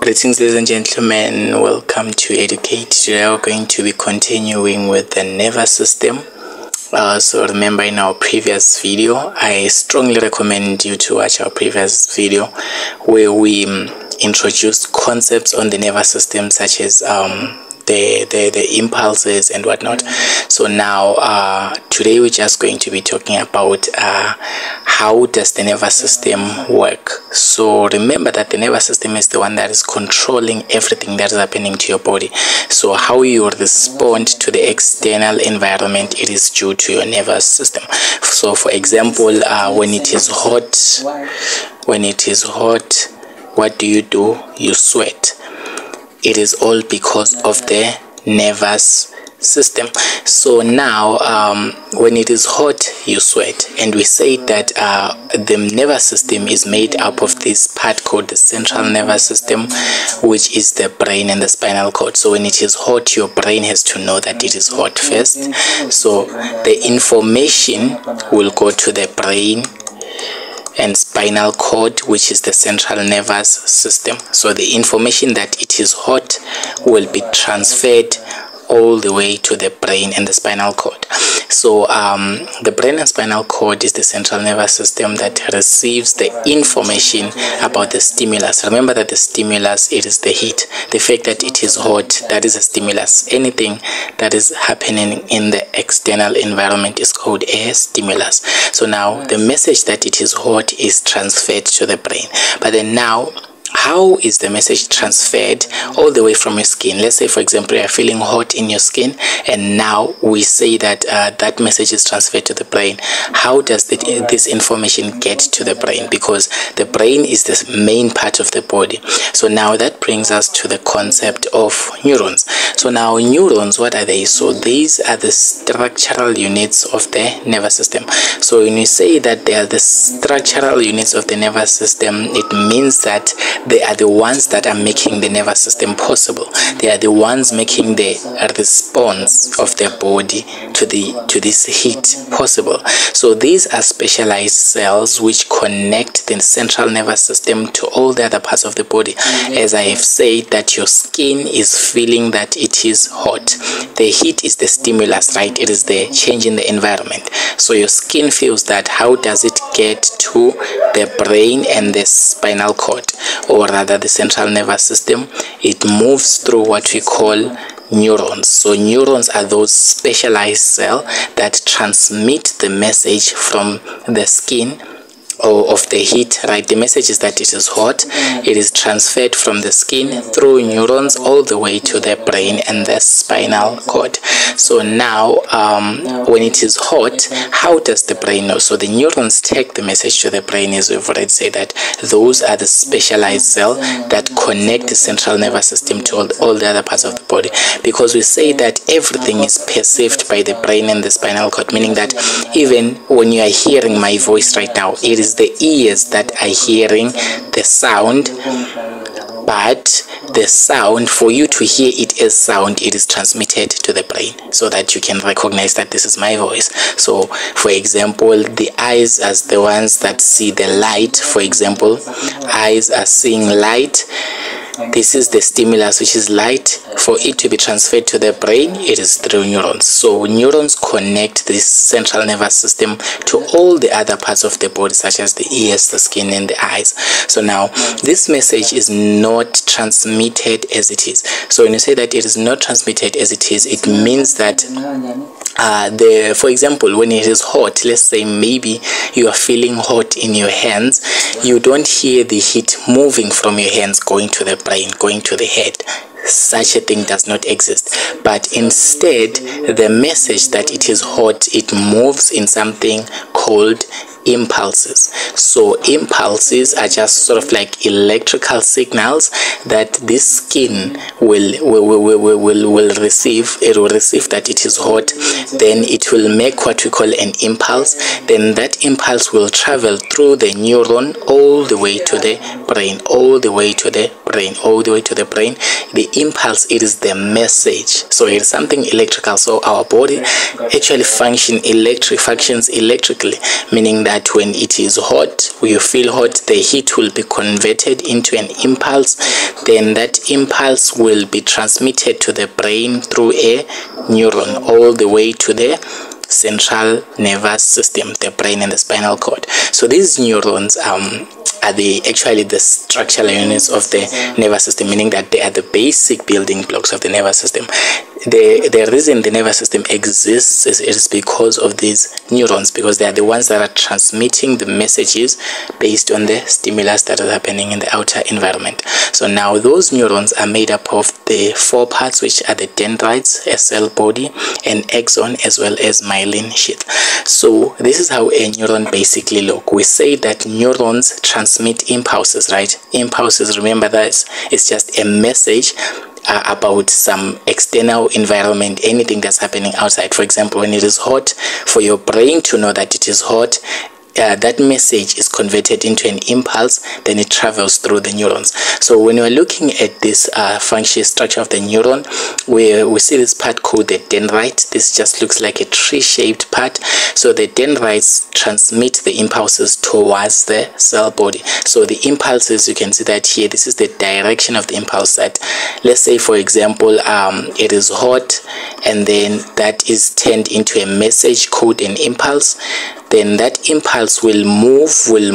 Greetings, ladies and gentlemen. Welcome to Edu-ca-te. Today we're going to be continuing with the nervous system. So remember, in our previous video, I strongly recommend you to watch our previous video where we introduced concepts on the nervous system, such as the impulses and whatnot. So now today we're just going to be talking about how does the nervous system work. So remember that the nervous system is the one that is controlling everything that is happening to your body. So how you what to the external environment, it is due to your nervous system. So for example, when it is hot, what do? You sweat. It is all because of the nervous system. So now when it is hot, you sweat, and we say that the nervous system is made up of this part called the central nervous system, which is the brain and the spinal cord. So when it is hot, your brain has to know that it is hot first, so the information will go to the brain and spinal cord, which is the central nervous system. So the information that it is hot will be transferred all the way to the brain and the spinal cord. So the brain and spinal cord is the central nervous system that receives the information about the stimulus. Remember that the stimulus, it is the heat. The fact that it is hot, that is a stimulus. Anything that is happening in the external environment is called a stimulus. So now the message that it is hot is transferred to the brain. But then now, how is the message transferred all the way from your skin? Let's say, for example, you are feeling hot in your skin, and now we say that that message is transferred to the brain. How does this information get to the brain? Because the brain is the main part of the body. So now that brings us to the concept of neurons. So now neurons, what are they? So these are the structural units of the nervous system. So when you say that they are the structural units of the nervous system, it means that they are the ones that are making the nervous system possible. They are the ones making the response of the body to this heat possible. So these are specialized cells which connect the central nervous system to all the other parts of the body. As I have said, that your skin is feeling that it is hot. The heat is the stimulus, right? It is the change in the environment. So your skin feels that. How does it get to the brain and the spinal cord, or rather the central nervous system? It moves through what we call neurons. So neurons are those specialized cells that transmit the message from the skin or of the heat, right? The message is that it is hot. It is transferred from the skin through neurons all the way to the brain and the spinal cord. So now when it is hot, how does the brain know? So the neurons take the message to the brain, as we've already said, that those are the specialized cells that connect the central nervous system to all the other parts of the body. Because we say that everything is perceived by the brain and the spinal cord, meaning that even when you are hearing my voice right now, it is the ears that are hearing the sound, but the sound, for you to hear it as sound, it is transmitted to the brain so that you can recognize that this is my voice. So for example, the eyes as the ones that see the light. For example, eyes are seeing light. This is the stimulus, which is light. For it to be transferred to the brain, it is through neurons. So neurons connect this central nervous system to all the other parts of the body, such as the ears, the skin, and the eyes. So now this message is not transmitted as it is. So when you say that it is not transmitted as it is, it means that for example, when it is hot, let's say maybe you are feeling hot in your hands, you don't hear the heat moving from your hands going to the brain, going to the head. Such a thing does not exist, but instead the message that it is hot, it moves in something called impulses. So impulses are just sort of like electrical signals that this skin will receive. It will receive that it is hot, then it will make what we call an impulse. Then that impulse will travel through the neuron all the way to the brain, brain, all the way to the brain. The impulse, it is the message. So it is something electrical. So our body actually functions electrically, meaning that when it is hot, you feel hot, the heat will be converted into an impulse. Then that impulse will be transmitted to the brain through a neuron all the way to the central nervous system, the brain and the spinal cord. So these neurons are actually the structural units of the nervous system, meaning that they are the basic building blocks of the nervous system. The reason the nervous system exists is because of these neurons, because they are the ones that are transmitting the messages based on the stimulus that is happening in the outer environment. So now those neurons are made up of the 4 parts, which are the dendrites, a cell body, an axon, as well as myelin sheath. So this is how a neuron basically looks. We say that neurons transmit impulses, right? Impulses, remember that it's just a message about some external environment, anything that's happening outside. For example, when it is hot, for your brain to know that it is hot, that message is converted into an impulse, then it travels through the neurons. So when we're looking at this function structure of the neuron, we see this part called the dendrite. This just looks like a tree-shaped part. So the dendrites transmit the impulses towards the cell body. So the impulses, you can see that here, this is the direction of the impulse. That, let's say for example, it is hot, and then that is turned into a message called an impulse. Then that impulse will move,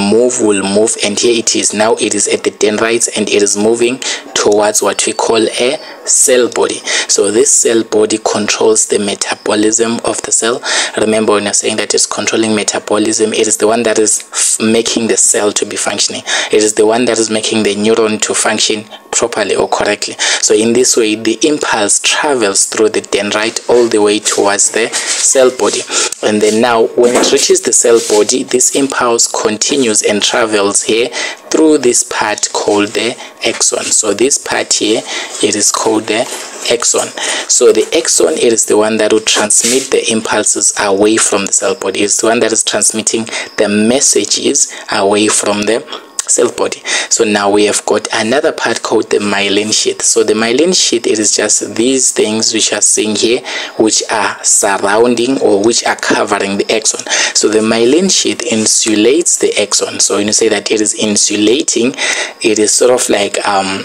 and here it is. Now it is at the dendrites, and it is moving towards what we call a cell body. So this cell body controls the metabolism of the cell. Remember, when you're saying that it's controlling metabolism, it is the one that is making the cell to be functioning. It is the one that is making the neuron to function properly or correctly. So in this way, the impulse travels through the dendrite all the way towards the cell body. And then now when it reaches the cell body, this impulse continues and travels here through this part called the axon. So this part here, it is called the axon. So the axon, it is the one that will transmit the impulses away from the cell body. It's the one that is transmitting the messages away from the cell body. So now we have got another part called the myelin sheath. So the myelin sheath, it is just these things which are seen here, which are surrounding or which are covering the axon. So the myelin sheath insulates the axon. So when you say that it is insulating, it is sort of like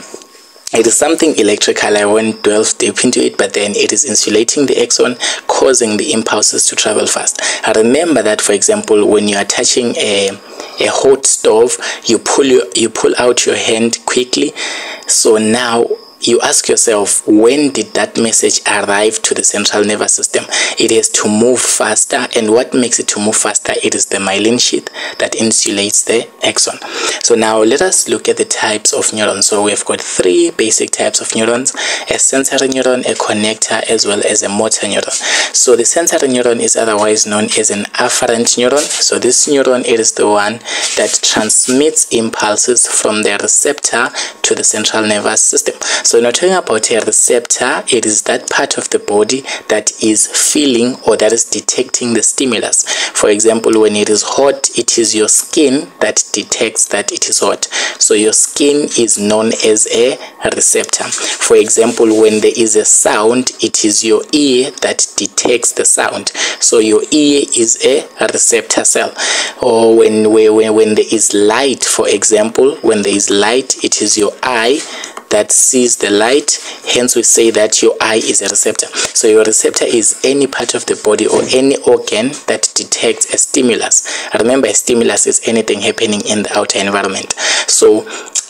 it is something electrical. I won't delve deep into it, but then it is insulating the axon, causing the impulses to travel fast. Remember that, for example, when you are touching a hot stove, you pull out your hand quickly. So now you ask yourself, when did that message arrive to the central nervous system? It has to move faster, and what makes it to move faster? It is the myelin sheath that insulates the axon. So now let us look at the types of neurons. So we've got 3 basic types of neurons: a sensory neuron, a connector, as well as a motor neuron. So the sensory neuron is otherwise known as an afferent neuron. So this neuron, it is the one that transmits impulses from the receptor to the central nervous system. So when we're talking about a receptor, it is that part of the body that is feeling or that is detecting the stimulus. For example, when it is hot, it is your skin that detects that it is hot. So your skin is known as a receptor. For example, when there is a sound, it is your ear that detects the sound. So your ear is a receptor cell. Or when there is light, for example, when there is light, it is your eye that sees the light. Hence we say that your eye is a receptor. So your receptor is any part of the body or any organ that detects a stimulus. Remember, a stimulus is anything happening in the outer environment. So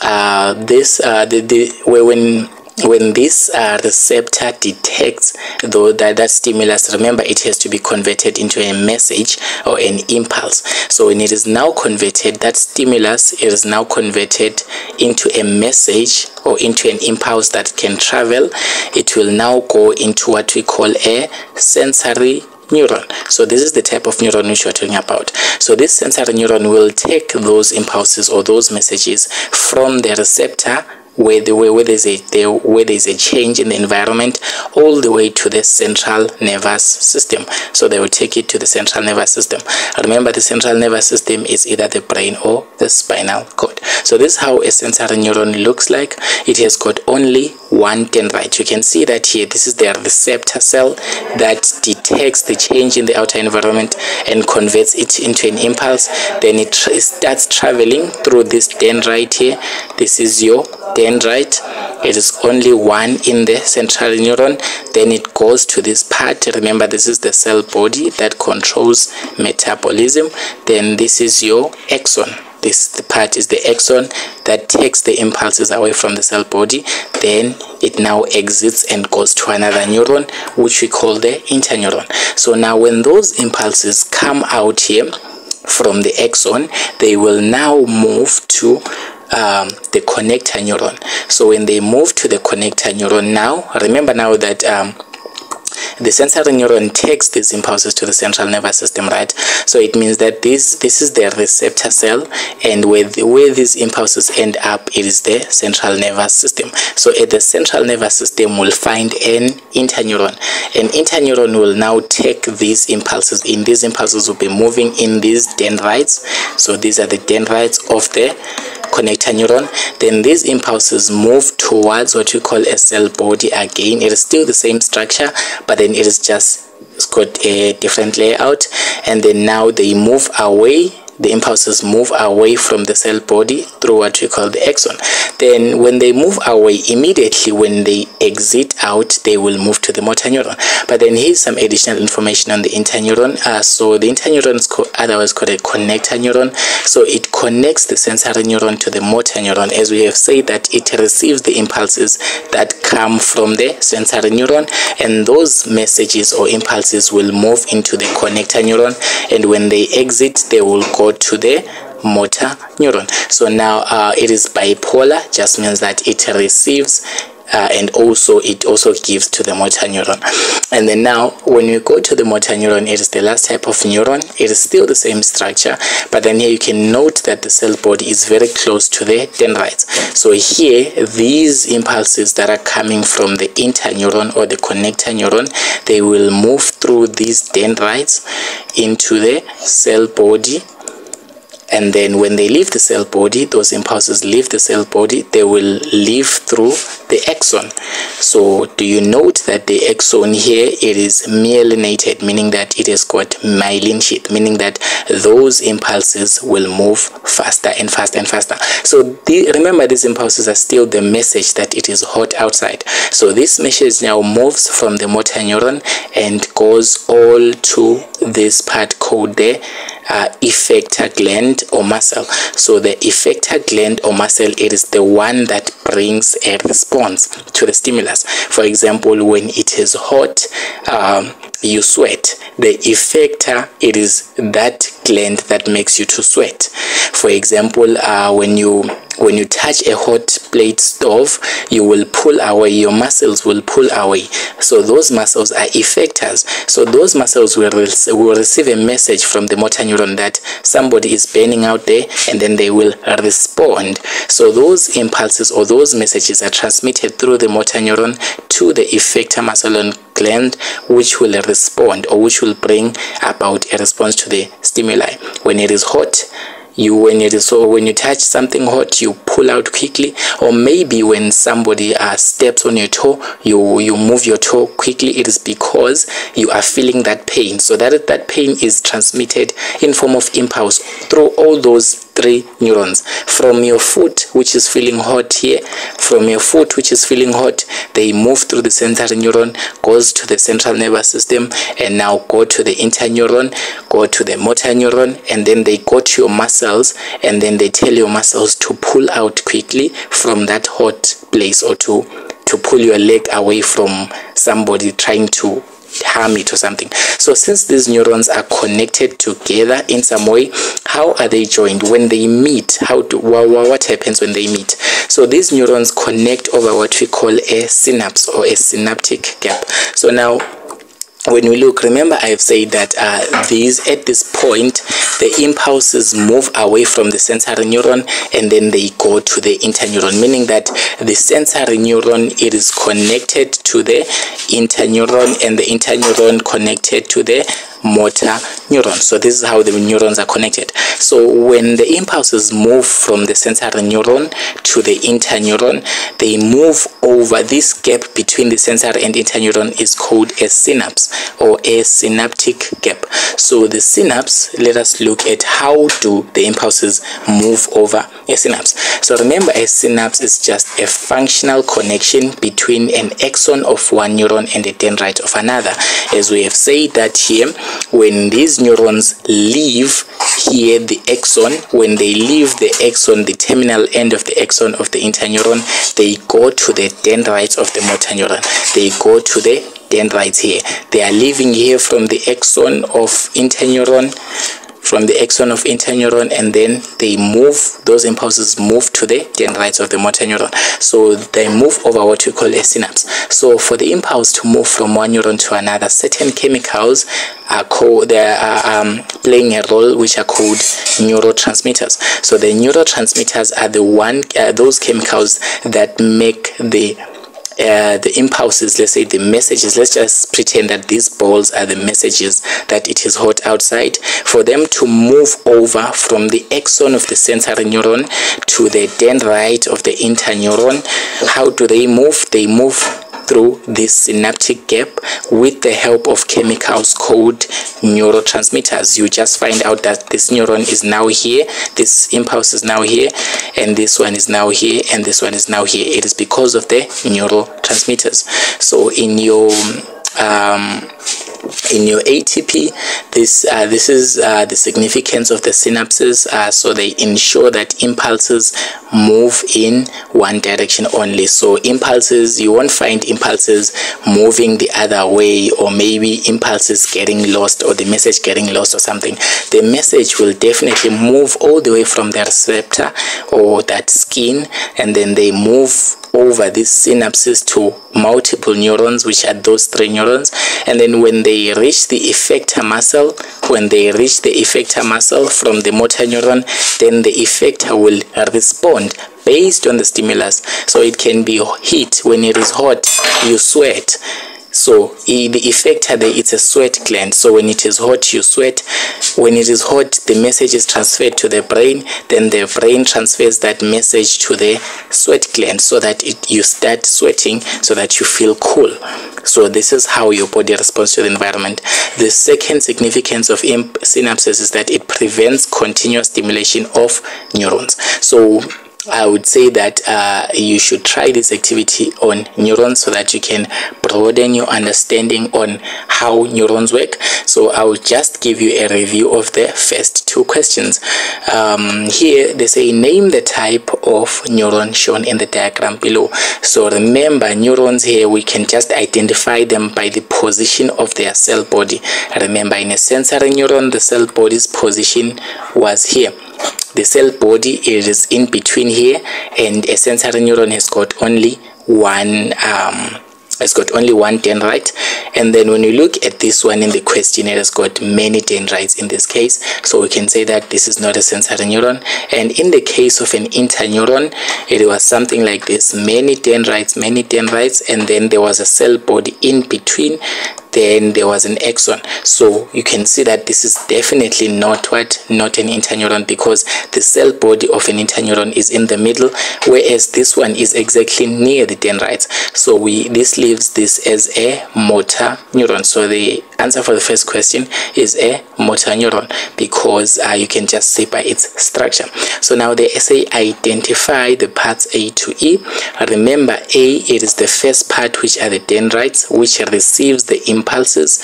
when this receptor detects that stimulus, remember, it has to be converted into a message or an impulse. So when it is now converted, that stimulus, it is now converted into a message or into an impulse that can travel. It will now go into what we call a sensory neuron. So this is the type of neuron which we're talking about. So this sensory neuron will take those impulses or those messages from the receptor where there's a change in the environment, all the way to the central nervous system. So they will take it to the central nervous system. Remember, the central nervous system is either the brain or the spinal cord. So this is how a sensory neuron looks like. It has got only one dendrite. You can see that here, this is the receptor cell that detects the change in the outer environment and converts it into an impulse. Then it starts traveling through this dendrite here. This is your dendrite. It is only one in the central neuron. Then it goes to this part. Remember, this is the cell body that controls metabolism. Then this is your axon. The part is the axon that takes the impulses away from the cell body. Then it now exits and goes to another neuron, which we call the interneuron. So now when those impulses come out here from the axon, they will now move to the connector neuron. So when they move to the connector neuron, now remember now that the sensory neuron takes these impulses to the central nervous system, right? So it means that this is the receptor cell, and where these impulses end up, it is the central nervous system. So at the central nervous system, we'll find an interneuron. An interneuron will now take these impulses in. These impulses will be moving in these dendrites. So these are the dendrites of the connector neuron. Then these impulses move towards what we call a cell body again. It is still the same structure, but then it's got a different layout. And then now they move away. The impulses move away from the cell body through what we call the axon. Then when they move away, immediately when they exit out, they will move to the motor neuron. But then here's some additional information on the interneuron. So the interneuron is otherwise called a connector neuron. So it connects the sensory neuron to the motor neuron. As we have said, that it receives the impulses that come from the sensory neuron, and those messages or impulses will move into the connector neuron, and when they exit, they will go to the motor neuron. So now it is bipolar, just means that it receives and it also gives to the motor neuron. And then now when you go to the motor neuron, it is the last type of neuron. It is still the same structure, but then here you can note that the cell body is very close to the dendrites. So here, these impulses that are coming from the interneuron or the connector neuron, they will move through these dendrites into the cell body. And then when they leave the cell body, those impulses leave the cell body, they will leave through the axon. So do you note that the axon here, it is myelinated, meaning that it has got myelin sheath, meaning that those impulses will move faster and faster and faster. So remember, these impulses are still the message that it is hot outside. So this message now moves from the motor neuron and goes all to this part called the effector gland or muscle. So the effector gland or muscle, it is the one that brings a response to the stimulus. For example, when it is hot, you sweat. The effector, it is that gland that makes you to sweat. For example, when you touch a hot plate stove, you will pull away, your muscles will pull away. So those muscles are effectors. So those muscles will receive a message from the motor neuron that somebody is burning out there, and then they will respond. So those impulses or those messages are transmitted through the motor neuron to the effector muscle and gland, which will respond, or which will bring about a response to the stimuli. When it is hot, when you touch something hot, you pull out quickly. Or maybe when somebody steps on your toe, you move your toe quickly. It is because you are feeling that pain. So that pain is transmitted in form of impulse through all those three neurons. From your foot, which is feeling hot here, from your foot which is feeling hot, they move through the sensory neuron, goes to the central nervous system, and now go to the interneuron, go to the motor neuron, and then they go to your muscles, and then they tell your muscles to pull out quickly from that hot place, or to pull your leg away from somebody trying to harm it or something. So since these neurons are connected together in some way, how are they joined? When they meet, what happens when they meet? So these neurons connect over what we call a synapse or a synaptic gap. So now when we look, remember I've said that at this point the impulses move away from the sensory neuron and then they go to the interneuron, meaning that the sensory neuron, it is connected to the interneuron and the interneuron connected to the motor neuron. So this is how the neurons are connected. So when the impulses move from the sensory neuron to the interneuron, they move over. This gap between the sensory and interneuron is called a synapse or a synaptic gap. So the synapse, let us look at how do the impulses move over a synapse. So remember, a synapse is just a functional connection between an axon of one neuron and a dendrite of another. As we have said that here, when these neurons leave here the axon, when they leave the axon, the terminal end of the axon of the interneuron, they go to the dendrites of the motor neuron. They go to the dendrites here. They are leaving here from the axon of interneuron, and then they move, those impulses move to the dendrites of the motor neuron. So they move over what we call a synapse. So for the impulse to move from one neuron to another, certain chemicals are playing a role, which are called neurotransmitters. So the neurotransmitters are those chemicals that make the impulses, let's say the messages, let's just pretend that these balls are the messages that it is hot outside, for them to move over from the axon of the sensory neuron to the dendrite of the interneuron. How do they move? They move through this synaptic gap with the help of chemicals called neurotransmitters. You just find out that this neuron is now here, this impulse is now here, and this one is now here, and this one is now here. It is because of the neurotransmitters. So in your ATP, this is the significance of the synapses. So they ensure that impulses move in one direction only. So impulses, you won't find impulses moving the other way, or maybe impulses getting lost, or the message getting lost or something. The message will definitely move all the way from the receptor or that skin, and then they move over these synapses to multiple neurons, which are those 3 neurons. And then when they reach the effector muscle, from the motor neuron, then the effector will respond based on the stimulus. So it can be heat. When it is hot, you sweat. So the effector there, it's a sweat gland. So when it is hot, you sweat. When it is hot, the message is transferred to the brain. Then the brain transfers that message to the sweat gland, so that you start sweating, so that you feel cool. So this is how your body responds to the environment. The second significance of synapses is that it prevents continuous stimulation of neurons. So I would say that you should try this activity on neurons, so that you can broaden your understanding on how neurons work. So I will just give you a review of the first 2 questions. Here they say, name the type of neuron shown in the diagram below. So remember, neurons here, we can just identify them by the position of their cell body. Remember, in a sensory neuron, the cell body's position was here. The cell body, it is in between here, and a sensory neuron has got only one dendrite. And then when you look at this one in the question, it has got many dendrites in this case. So we can say that this is not a sensory neuron. And in the case of an interneuron, it was something like this: many dendrites, and then there was a cell body in between. Then there was an axon. So you can see that this is definitely not an interneuron, because the cell body of an interneuron is in the middle, whereas this one is exactly near the dendrites. So this leaves this as a motor neuron. So the answer for the first question is a motor neuron, because you can just see by its structure. So now they say identify the parts A to E. Remember, A, it is the first part, which are the dendrites, which receives the impulses.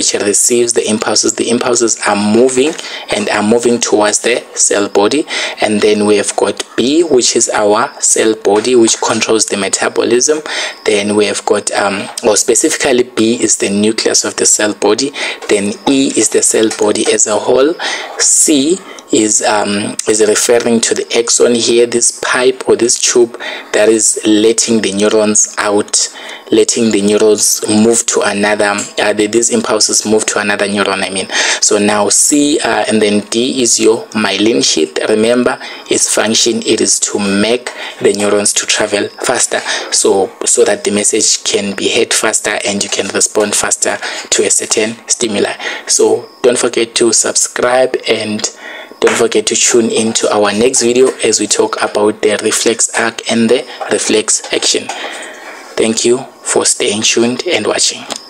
The impulses are moving towards the cell body. And then we have got B, which is our cell body, which controls the metabolism. Then we have got or specifically, B is the nucleus of the cell body. Then E is the cell body as a whole. C is referring to the axon here, this pipe or this tube that is letting the neurons out letting the neurons move to another, these impulses move to another neuron, So now C and then D is your myelin sheath. Remember, its function, it is to make the neurons to travel faster, so that the message can be heard faster and you can respond faster to a certain stimuli. So don't forget to subscribe and don't forget to tune into our next video as we talk about the reflex arc and the reflex action. Thank you for staying tuned and watching.